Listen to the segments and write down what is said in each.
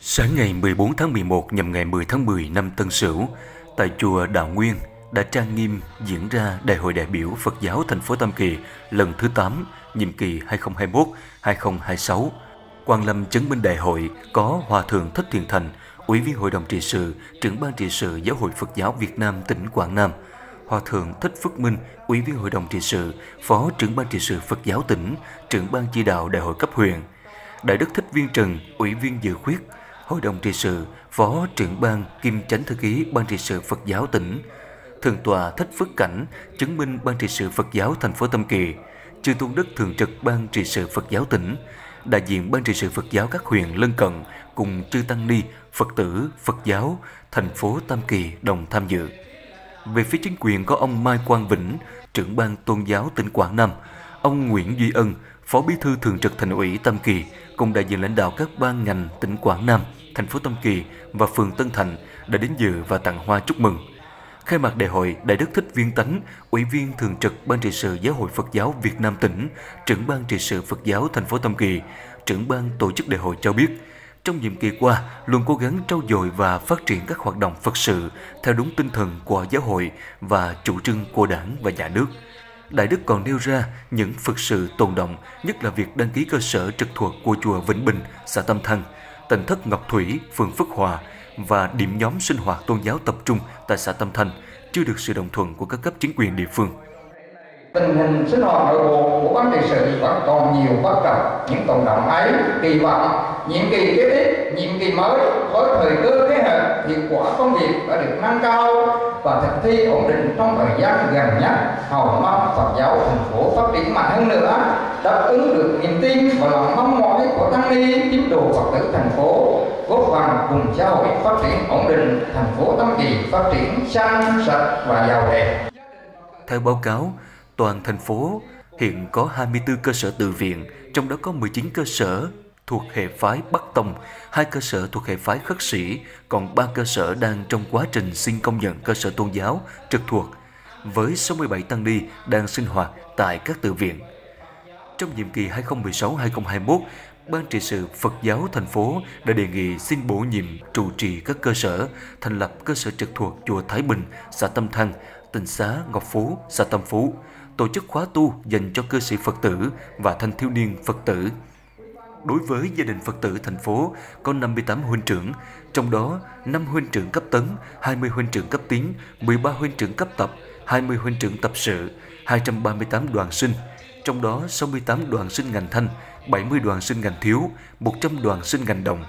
Sáng ngày 14 tháng 11 nhằm ngày 10 tháng 10 năm Tân Sửu, tại chùa Đạo Nguyên đã trang nghiêm diễn ra Đại hội đại biểu Phật giáo thành phố Tam Kỳ lần thứ 8, nhiệm kỳ 2021-2026. Quan lâm chứng minh đại hội có Hòa Thượng Thích Thiện Thành, Ủy viên Hội đồng trị sự, Trưởng ban trị sự Giáo hội Phật giáo Việt Nam tỉnh Quảng Nam; Hòa Thượng Thích Phước Minh, Ủy viên Hội đồng trị sự, Phó Trưởng ban trị sự Phật giáo tỉnh, Trưởng ban chỉ đạo đại hội cấp huyện; Đại đức Thích Viên Trần, Ủy viên dự khuyết Hội đồng trị sự, Phó Trưởng ban kiêm Chánh thư ký Ban trị sự Phật giáo tỉnh; Thượng tọa Thích Phước Cảnh, chứng minh Ban trị sự Phật giáo thành phố Tam Kỳ; Chư Tôn đức Thường trực Ban trị sự Phật giáo tỉnh; đại diện Ban trị sự Phật giáo các huyện lân cận cùng chư tăng ni, Phật tử, Phật giáo thành phố Tam Kỳ đồng tham dự. Về phía chính quyền có ông Mai Quang Vĩnh, Trưởng ban Tôn giáo tỉnh Quảng Nam; ông Nguyễn Duy Ân, Phó Bí thư Thường trực Thành ủy Tam Kỳ, cùng đại diện lãnh đạo các ban ngành tỉnh Quảng Nam, thành phố Tam Kỳ và phường Tân Thành đã đến dự và tặng hoa chúc mừng. Khai mạc đại hội, Đại đức Thích Viên Tánh, Ủy viên Thường trực Ban trị sự Giáo hội Phật giáo Việt Nam tỉnh, Trưởng ban trị sự Phật giáo thành phố Tam Kỳ, Trưởng ban tổ chức đại hội cho biết, trong nhiệm kỳ qua luôn cố gắng trau dồi và phát triển các hoạt động Phật sự theo đúng tinh thần của giáo hội và chủ trương của Đảng và Nhà nước. Đại đức còn nêu ra những Phật sự tồn động, nhất là việc đăng ký cơ sở trực thuộc của chùa Vĩnh Bình, xã Tam Thăng, Tỉnh thất Ngọc Thủy, phường Phước Hòa và điểm nhóm sinh hoạt tôn giáo tập trung tại xã Tam Thanh chưa được sự đồng thuận của các cấp chính quyền địa phương. Tình hình sinh hoạt nội bộ của ban trị sự vẫn còn nhiều bất cập, những tồn động ấy kỳ vọng nhiệm kỳ kế tiếp, nhiệm kỳ mới với thời cơ thế hợp, hiệu quả công việc đã được nâng cao và thực thi ổn định trong thời gian gần nhất, hầu mong Phật giáo thành phố phát triển mạnh hơn nữa, đáp ứng được niềm tin và lòng mong mỏi của tăng ni tín đồ Phật tử thành phố, góp phần cùng xã hội phát triển ổn định, thành phố Tam Kỳ phát triển xanh sạch và giàu đẹp. Theo báo cáo, toàn thành phố hiện có 24 cơ sở tự viện, trong đó có 19 cơ sở thuộc hệ phái Bắc Tông, 2 cơ sở thuộc hệ phái Khất Sĩ, còn 3 cơ sở đang trong quá trình xin công nhận cơ sở tôn giáo trực thuộc, với 67 tăng ni đang sinh hoạt tại các tự viện. Trong nhiệm kỳ 2016-2021, Ban trị sự Phật giáo thành phố đã đề nghị xin bổ nhiệm trụ trì các cơ sở, thành lập cơ sở trực thuộc chùa Thái Bình, xã Tâm Thăng, Tịnh xá Ngọc Phú, xã Tâm Phú, tổ chức khóa tu dành cho cư sĩ Phật tử và thanh thiếu niên Phật tử. Đối với gia đình Phật tử thành phố có 58 huynh trưởng, trong đó 5 huynh trưởng cấp tấn, 20 huynh trưởng cấp tín, 13 huynh trưởng cấp tập, 20 huynh trưởng tập sự, 238 đoàn sinh, trong đó 68 đoàn sinh ngành thanh, 70 đoàn sinh ngành thiếu, 100 đoàn sinh ngành đồng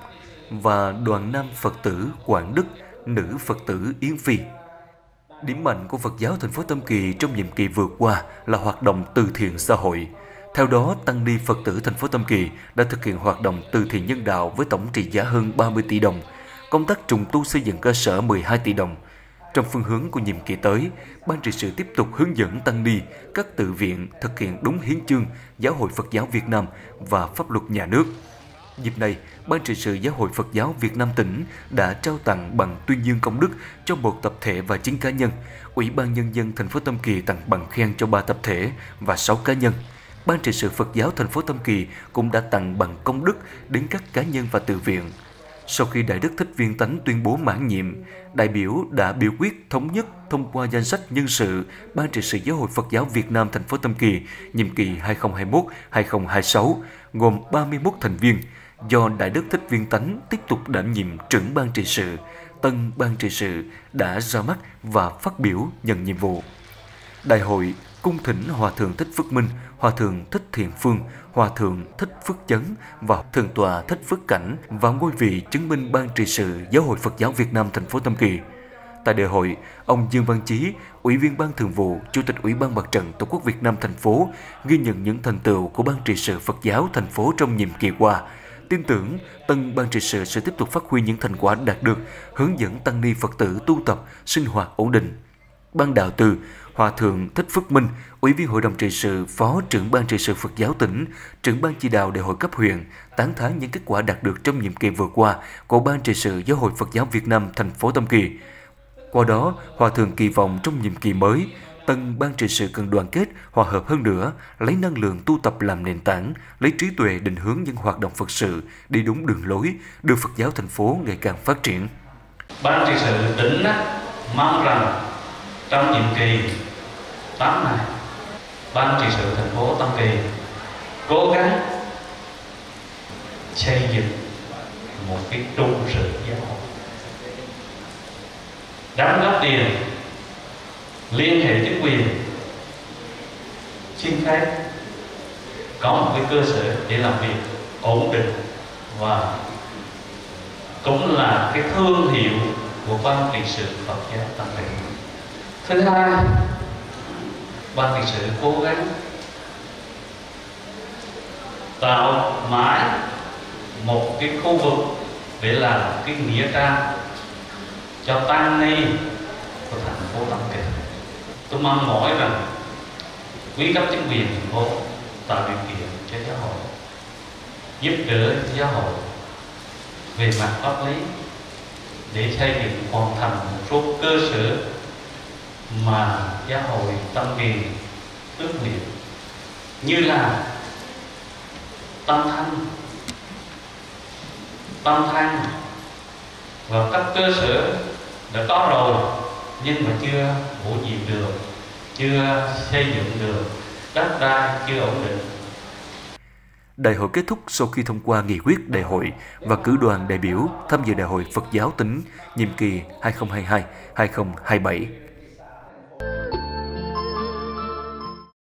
và đoàn nam Phật tử Quảng Đức, nữ Phật tử Yến Phi. Điểm mạnh của Phật giáo thành phố Tam Kỳ trong nhiệm kỳ vừa qua là hoạt động từ thiện xã hội. Theo đó, tăng ni Phật tử thành phố Tam Kỳ đã thực hiện hoạt động từ thiện nhân đạo với tổng trị giá hơn 30 tỷ đồng, công tác trùng tu xây dựng cơ sở 12 tỷ đồng. Trong phương hướng của nhiệm kỳ tới, Ban trị sự tiếp tục hướng dẫn tăng ni, các tự viện thực hiện đúng hiến chương Giáo hội Phật giáo Việt Nam và pháp luật nhà nước. Dịp này, Ban trị sự Giáo hội Phật giáo Việt Nam tỉnh đã trao tặng bằng tuyên dương công đức cho một tập thể và 9 cá nhân. Ủy ban Nhân dân thành phố Tam Kỳ tặng bằng khen cho 3 tập thể và 6 cá nhân. Ban trị sự Phật giáo thành phố Tam Kỳ cũng đã tặng bằng công đức đến các cá nhân và tự viện. Sau khi Đại đức Thích Viên Tánh tuyên bố mãn nhiệm, đại biểu đã biểu quyết thống nhất thông qua danh sách nhân sự Ban trị sự Giáo hội Phật giáo Việt Nam thành phố Tam Kỳ nhiệm kỳ 2021-2026 gồm 31 thành viên, do Đại đức Thích Viên Tánh tiếp tục đảm nhiệm trưởng ban trị sự. Tân ban trị sự đã ra mắt và phát biểu nhận nhiệm vụ. Đại hội cung thỉnh Hòa thượng Thích Phước Minh, Hòa thượng Thích Thiện Phương, Hòa thượng Thích Phước Chấn và Thượng tọa Thích Phước Cảnh vào ngôi vị chứng minh Ban trị sự Giáo hội Phật giáo Việt Nam thành phố Tam Kỳ. Tại đại hội, ông Dương Văn Chí, Ủy viên Ban Thường vụ, Chủ tịch Ủy ban Mặt trận Tổ quốc Việt Nam thành phố, ghi nhận những thành tựu của Ban trị sự Phật giáo thành phố trong nhiệm kỳ qua. Tin tưởng tân ban trị sự sẽ tiếp tục phát huy những thành quả đạt được, hướng dẫn tăng ni Phật tử tu tập, sinh hoạt ổn định. Ban đạo từ, Hòa thượng Thích Phước Minh, Ủy viên Hội đồng trị sự, Phó trưởng ban trị sự Phật giáo tỉnh, trưởng ban chỉ đạo đại hội cấp huyện, tán thán những kết quả đạt được trong nhiệm kỳ vừa qua của Ban trị sự Giáo hội Phật giáo Việt Nam thành phố Tam Kỳ. Qua đó, Hòa thượng kỳ vọng trong nhiệm kỳ mới, Tân ban trị sự cần đoàn kết, hòa hợp hơn nữa, lấy năng lượng tu tập làm nền tảng, lấy trí tuệ định hướng những hoạt động Phật sự, đi đúng đường lối, đưa Phật giáo thành phố ngày càng phát triển. Ban trị sự tỉnh mong rằng trong nhiệm kỳ 8 này, Ban trị sự thành phố Tam Kỳ cố gắng xây dựng một cái trụ sở giáo hội, đóng góp tiền, liên hệ chính quyền, xin phép có một cái cơ sở để làm việc ổn định và cũng là cái thương hiệu của Ban trị sự Phật giáo Tam Kỳ. Thứ hai, Ban trị sự cố gắng tạo mãi một cái khu vực để làm cái nghĩa trang cho tăng ni của thành phố Tam Kỳ. Tôi mong mỏi rằng quý cấp chính quyền thành phố tạo điều kiện cho giáo hội, giúp đỡ giáo hội về mặt pháp lý để xây dựng hoàn thành một số cơ sở mà giáo hội Tam Kỳ ước nguyện, như là Tam Thanh và các cơ sở đã có rồi nhưng mà chưa bổ nhiệm được, chưa xây dựng được, đất đai chưa ổn định. Đại hội kết thúc sau khi thông qua nghị quyết đại hội và cử đoàn đại biểu tham dự Đại hội Phật giáo tỉnh nhiệm kỳ 2022-2027.